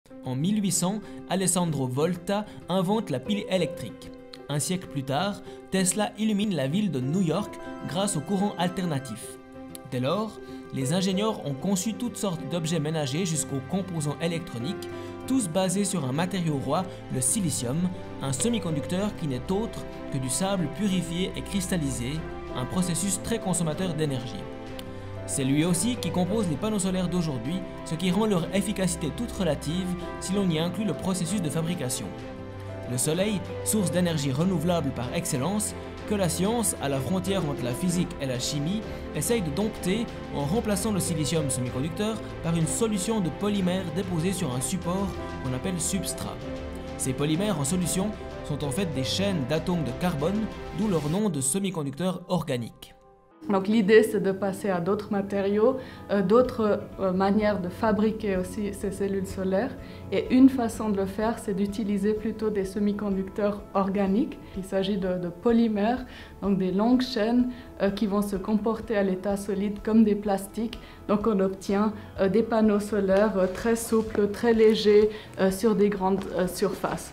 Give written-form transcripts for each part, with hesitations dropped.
En 1800, Alessandro Volta invente la pile électrique. Un siècle plus tard, Tesla illumine la ville de New York grâce au courant alternatif. Dès lors, les ingénieurs ont conçu toutes sortes d'objets ménagers jusqu'aux composants électroniques, tous basés sur un matériau roi, le silicium, un semi-conducteur qui n'est autre que du sable purifié et cristallisé, un processus très consommateur d'énergie. C'est lui aussi qui compose les panneaux solaires d'aujourd'hui, ce qui rend leur efficacité toute relative si l'on y inclut le processus de fabrication. Le soleil, source d'énergie renouvelable par excellence, que la science, à la frontière entre la physique et la chimie, essaye de dompter en remplaçant le silicium semi-conducteur par une solution de polymère déposée sur un support qu'on appelle substrat. Ces polymères en solution sont en fait des chaînes d'atomes de carbone, d'où leur nom de semi-conducteur organique. Donc l'idée, c'est de passer à d'autres matériaux, d'autres manières de fabriquer aussi ces cellules solaires. Et une façon de le faire, c'est d'utiliser plutôt des semi-conducteurs organiques. Il s'agit de polymères, donc des longues chaînes qui vont se comporter à l'état solide comme des plastiques. Donc on obtient des panneaux solaires très souples, très légers sur des grandes surfaces.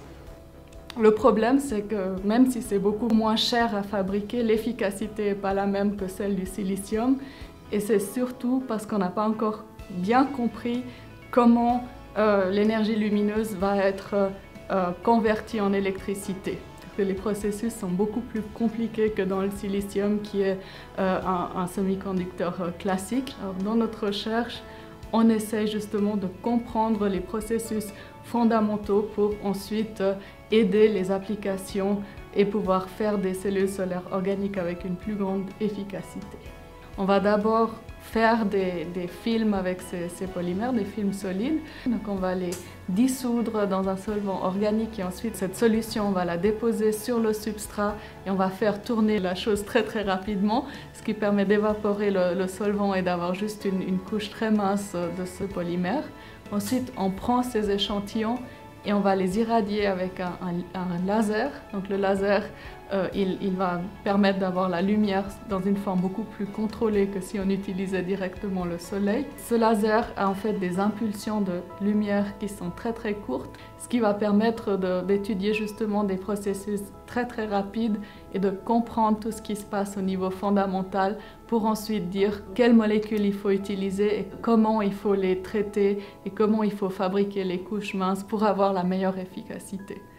Le problème, c'est que même si c'est beaucoup moins cher à fabriquer, l'efficacité n'est pas la même que celle du silicium. Et c'est surtout parce qu'on n'a pas encore bien compris comment l'énergie lumineuse va être convertie en électricité. Les processus sont beaucoup plus compliqués que dans le silicium qui est un semi-conducteur classique. Alors, dans notre recherche, on essaie justement de comprendre les processus fondamentaux pour ensuite aider les applications et pouvoir faire des cellules solaires organiques avec une plus grande efficacité. On va d'abord faire des films avec ces polymères, des films solides. Donc on va les dissoudre dans un solvant organique et ensuite cette solution, on va la déposer sur le substrat et on va faire tourner la chose très rapidement, ce qui permet d'évaporer le solvant et d'avoir juste une couche très mince de ce polymère. Ensuite, on prend ces échantillons et on va les irradier avec un laser. Donc le laser, il va permettre d'avoir la lumière dans une forme beaucoup plus contrôlée que si on utilisait directement le soleil. Ce laser a en fait des impulsions de lumière qui sont très courtes, ce qui va permettre d'étudier justement des processus très rapides et de comprendre tout ce qui se passe au niveau fondamental pour ensuite dire quelles molécules il faut utiliser et comment il faut les traiter et comment il faut fabriquer les couches minces pour avoir la meilleure efficacité.